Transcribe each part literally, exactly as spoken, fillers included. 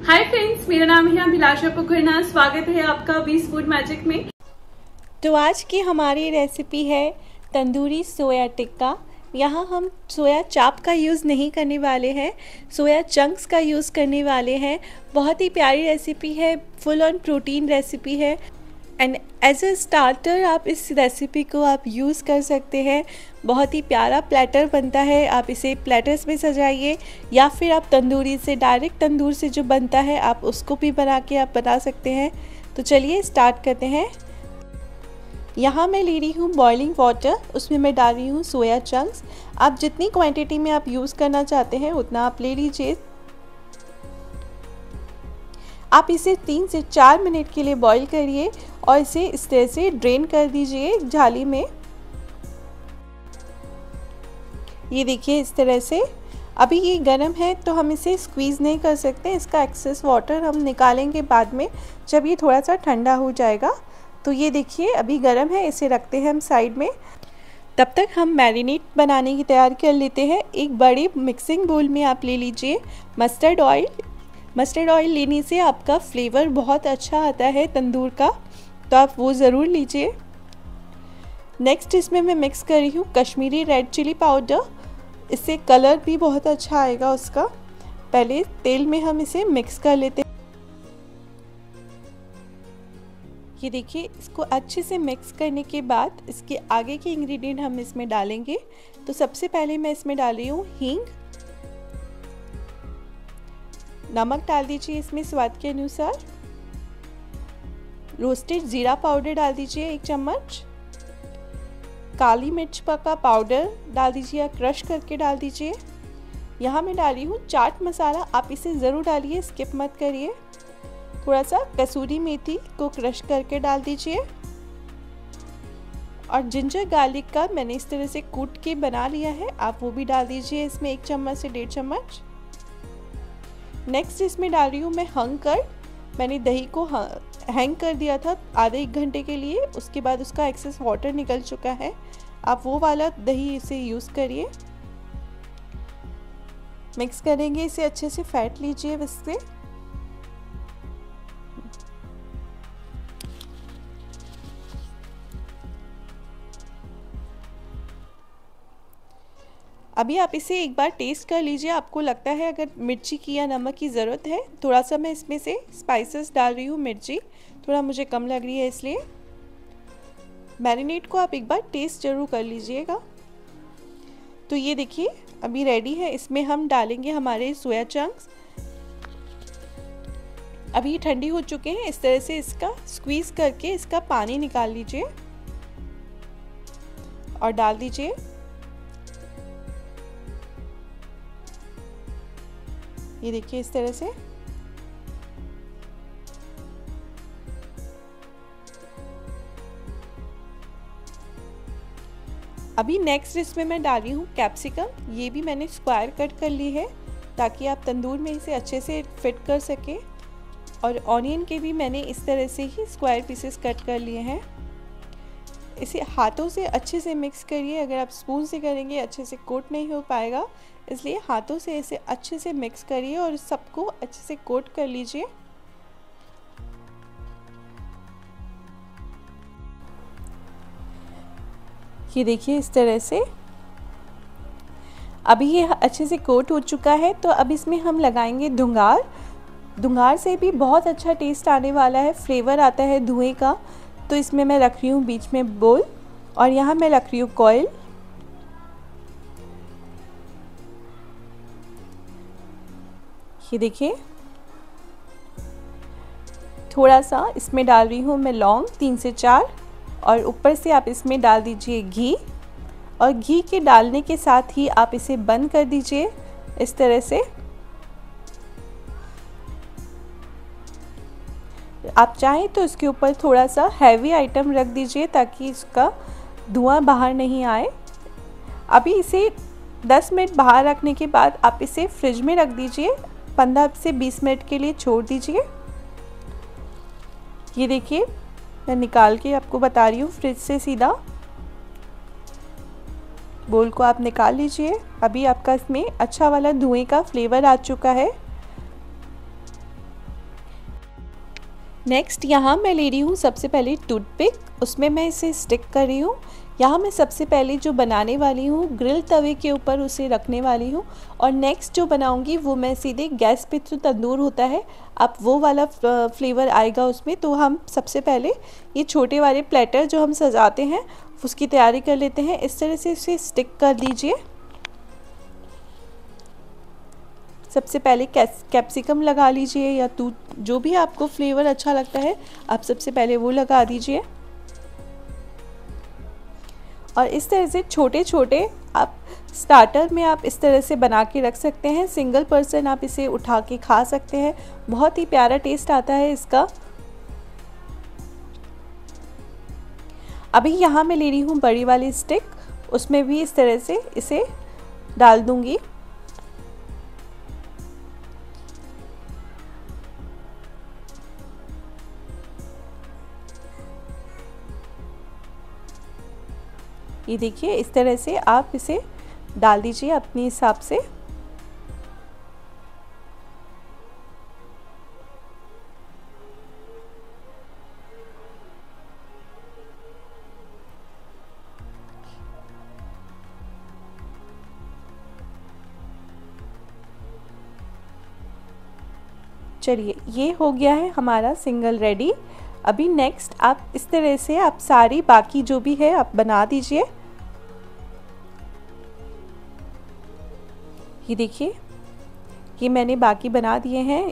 Hi friends, मेरा नाम है अभिलाषा पोखरना। स्वागत है आपका बीस फूड मैजिक में। तो आज की हमारी रेसिपी है तंदूरी सोया टिक्का। यहाँ हम सोया चाप का यूज़ नहीं करने वाले हैं, सोया चंक्स का यूज़ करने वाले हैं। बहुत ही प्यारी रेसिपी है, फुल ऑन प्रोटीन रेसिपी है एंड एज अ स्टार्टर आप इस रेसिपी को आप यूज़ कर सकते हैं। बहुत ही प्यारा प्लेटर बनता है, आप इसे प्लेटर्स में सजाइए या फिर आप तंदूरी से डायरेक्ट तंदूर से जो बनता है आप उसको भी बना के आप बना सकते हैं। तो चलिए स्टार्ट करते हैं। यहाँ मैं ले रही हूँ बॉइलिंग वाटर, उसमें मैं डाल रही हूँ सोया चंक्स। आप जितनी क्वांटिटी में आप यूज़ करना चाहते हैं उतना आप ले लीजिए। आप इसे तीन से चार मिनट के लिए बॉईल करिए और इसे इस तरह से ड्रेन कर दीजिए जाली में। ये देखिए इस तरह से। अभी ये गर्म है तो हम इसे स्क्वीज़ नहीं कर सकते, इसका एक्सेस वाटर हम निकालेंगे बाद में जब ये थोड़ा सा ठंडा हो जाएगा। तो ये देखिए अभी गर्म है, इसे रखते हैं हम साइड में। तब तक हम मैरिनेट बनाने की तैयारी कर लेते हैं। एक बड़े मिक्सिंग बोल में आप ले लीजिए मस्टर्ड ऑयल। मस्टर्ड ऑयल लेने से आपका फ्लेवर बहुत अच्छा आता है तंदूर का, तो आप वो ज़रूर लीजिए। नेक्स्ट इसमें मैं मिक्स कर रही हूँ कश्मीरी रेड चिली पाउडर, इससे कलर भी बहुत अच्छा आएगा उसका। पहले तेल में हम इसे मिक्स कर लेते हैं। ये देखिए इसको अच्छे से मिक्स करने के बाद इसके आगे के इंग्रेडिएंट हम इसमें डालेंगे। तो सबसे पहले मैं इसमें डाल रही हूँ हींग। नमक डाल दीजिए इसमें स्वाद के अनुसार। रोस्टेड जीरा पाउडर डाल दीजिए एक चम्मच। काली मिर्च का पाउडर डाल दीजिए या क्रश करके डाल दीजिए। यहाँ मैं डाल रही हूँ चाट मसाला, आप इसे ज़रूर डालिए, स्किप मत करिए। थोड़ा सा कसूरी मेथी को क्रश करके डाल दीजिए और जिंजर गार्लिक का मैंने इस तरह से कूट के बना लिया है, आप वो भी डाल दीजिए इसमें एक चम्मच से डेढ़ चम्मच। नेक्स्ट इसमें डाल रही हूँ मैं हंग कर्ड। मैंने दही को हैंग कर दिया था आधे एक घंटे के लिए, उसके बाद उसका एक्सेस वाटर निकल चुका है। आप वो वाला दही इसे यूज़ करिए। मिक्स करेंगे इसे अच्छे से, फैट लीजिए इससे। अभी आप इसे एक बार टेस्ट कर लीजिए, आपको लगता है अगर मिर्ची की या नमक की ज़रूरत है। थोड़ा सा मैं इसमें से स्पाइसेस डाल रही हूँ, मिर्ची थोड़ा मुझे कम लग रही है इसलिए। मैरिनेट को आप एक बार टेस्ट ज़रूर कर लीजिएगा। तो ये देखिए अभी रेडी है। इसमें हम डालेंगे हमारे सोया चंक्स। अभी ठंडी हो चुके हैं, इस तरह से इसका स्क्वीज़ करके इसका पानी निकाल लीजिए और डाल दीजिए। ये देखिए इस तरह से। अभी नेक्स्ट इसमें मैं डाल रही हूँ कैप्सिकम। ये भी मैंने स्क्वायर कट कर ली है ताकि आप तंदूर में इसे अच्छे से फिट कर सके। और ऑनियन के भी मैंने इस तरह से ही स्क्वायर पीसेस कट कर लिए हैं। इसे हाथों से अच्छे से मिक्स करिए, अगर आप स्पून से करेंगे अच्छे से कोट नहीं हो पाएगा, इसलिए हाथों से इसे अच्छे से मिक्स करिए और सबको अच्छे से कोट कर लीजिए। ये देखिए इस तरह से। अभी ये अच्छे से कोट हो चुका है, तो अब इसमें हम लगाएंगे धुंगार। धुंगार से भी बहुत अच्छा टेस्ट आने वाला है, फ्लेवर आता है धुएं का। तो इसमें मैं रख रही हूँ बीच में बोल और यहाँ मैं रख रही हूँ कॉइल। ये देखिए थोड़ा सा इसमें डाल रही हूँ मैं लौंग, तीन से चार, और ऊपर से आप इसमें डाल दीजिए घी। और घी के डालने के साथ ही आप इसे बंद कर दीजिए इस तरह से। आप चाहें तो इसके ऊपर थोड़ा सा हैवी आइटम रख दीजिए ताकि इसका धुआं बाहर नहीं आए। अभी इसे दस मिनट बाहर रखने के बाद आप इसे फ्रिज में रख दीजिए, पंद्रह से बीस मिनट के लिए छोड़ दीजिए। ये देखिए मैं निकाल के आपको बता रही हूँ फ्रिज से सीधा। बोल को आप निकाल लीजिए। अभी आपका इसमें अच्छा वाला धुएं का फ्लेवर आ चुका है। नेक्स्ट यहाँ मैं ले रही हूँ सबसे पहले टूथपिक, उसमें मैं इसे स्टिक कर रही हूँ। यहाँ मैं सबसे पहले जो बनाने वाली हूँ ग्रिल तवे के ऊपर उसे रखने वाली हूँ, और नेक्स्ट जो बनाऊँगी वो मैं सीधे गैस पे, जो तंदूर होता है अब वो वाला फ्लेवर आएगा उसमें। तो हम सबसे पहले ये छोटे वाले प्लेटर जो हम सजाते हैं उसकी तैयारी कर लेते हैं। इस तरह से इसे स्टिक कर लीजिए। सबसे पहले कैप्सिकम लगा लीजिए, या तो जो भी आपको फ्लेवर अच्छा लगता है आप सबसे पहले वो लगा दीजिए। और इस तरह से छोटे छोटे आप स्टार्टर में आप इस तरह से बना के रख सकते हैं। सिंगल पर्सन आप इसे उठा के खा सकते हैं, बहुत ही प्यारा टेस्ट आता है इसका। अभी यहाँ मैं ले रही हूँ बड़ी वाली स्टिक, उसमें भी इस तरह से इसे डाल दूँगी। ये देखिए इस तरह से आप इसे डाल दीजिए अपने हिसाब से। चलिए ये हो गया है हमारा सिंगल रेडी। अभी नेक्स्ट आप इस तरह से आप सारी बाकी जो भी है आप बना दीजिए। ये देखिए ये मैंने बाकी बना दिए हैं।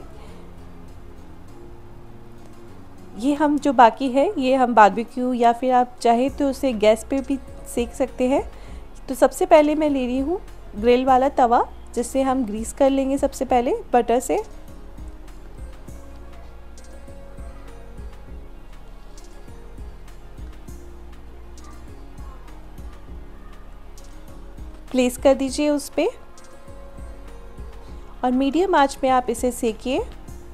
ये हम जो बाकी है ये हम बारबेक्यू या फिर आप चाहे तो उसे गैस पे भी सेक सकते हैं। तो सबसे पहले मैं ले रही हूँ ग्रिल वाला तवा, जिससे हम ग्रीस कर लेंगे सबसे पहले बटर से। प्लेस कर दीजिए उस पे, और मीडियम आंच में आप इसे सेकिए।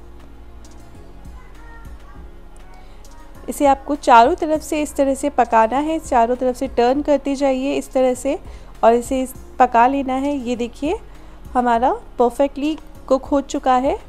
इसे आपको चारों तरफ से इस तरह से पकाना है, चारों तरफ से टर्न करते जाइए इस तरह से, और इसे पका लेना है। ये देखिए हमारा परफेक्टली कुक हो चुका है।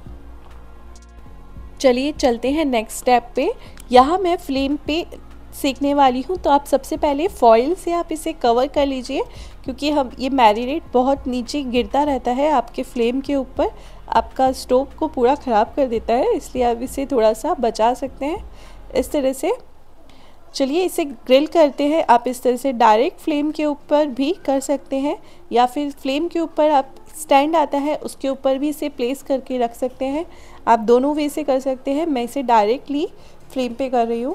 चलिए चलते हैं नेक्स्ट स्टेप पे। यहाँ मैं फ्लेम पे सेकने वाली हूँ, तो आप सबसे पहले फॉइल से आप इसे कवर कर लीजिए, क्योंकि हम ये मैरिनेट बहुत नीचे गिरता रहता है आपके फ्लेम के ऊपर, आपका स्टोव को पूरा ख़राब कर देता है, इसलिए आप इसे थोड़ा सा बचा सकते हैं इस तरह से। चलिए इसे ग्रिल करते हैं। आप इस तरह से डायरेक्ट फ्लेम के ऊपर भी कर सकते हैं, या फिर फ्लेम के ऊपर आप स्टैंड आता है उसके ऊपर भी इसे प्लेस करके रख सकते हैं। आप दोनों वे से कर सकते हैं। मैं इसे डायरेक्टली फ्लेम पे कर रही हूँ।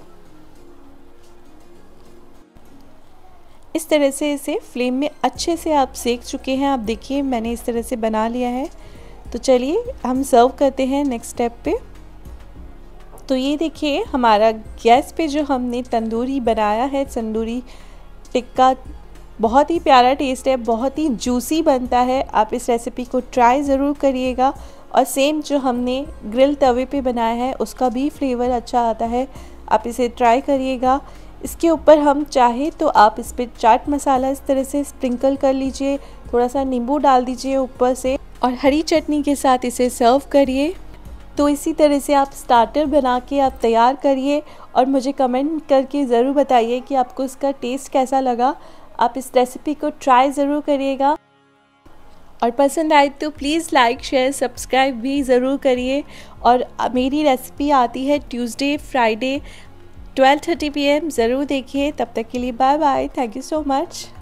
इस तरह से इसे फ्लेम में अच्छे से आप सेक चुके हैं। आप देखिए मैंने इस तरह से बना लिया है। तो चलिए हम सर्व करते हैं नेक्स्ट स्टेप पे। तो ये देखिए हमारा गैस पे जो हमने तंदूरी बनाया है, तंदूरी टिक्का, बहुत ही प्यारा टेस्ट है, बहुत ही जूसी बनता है। आप इस रेसिपी को ट्राई ज़रूर करिएगा। और सेम जो हमने ग्रिल तवे पे बनाया है उसका भी फ्लेवर अच्छा आता है, आप इसे ट्राई करिएगा। इसके ऊपर हम चाहे तो आप इस पर चाट मसाला इस तरह से स्प्रिंकल कर लीजिए, थोड़ा सा नींबू डाल दीजिए ऊपर से, और हरी चटनी के साथ इसे सर्व करिए। तो इसी तरह से आप स्टार्टर बना के आप तैयार करिए, और मुझे कमेंट करके ज़रूर बताइए कि आपको इसका टेस्ट कैसा लगा। आप इस रेसिपी को ट्राई ज़रूर करिएगा, और पसंद आए तो प्लीज़ लाइक शेयर सब्सक्राइब भी ज़रूर करिए। और मेरी रेसिपी आती है Tuesday Friday twelve thirty P M, ज़रूर देखिए। तब तक के लिए bye bye, thank you so much.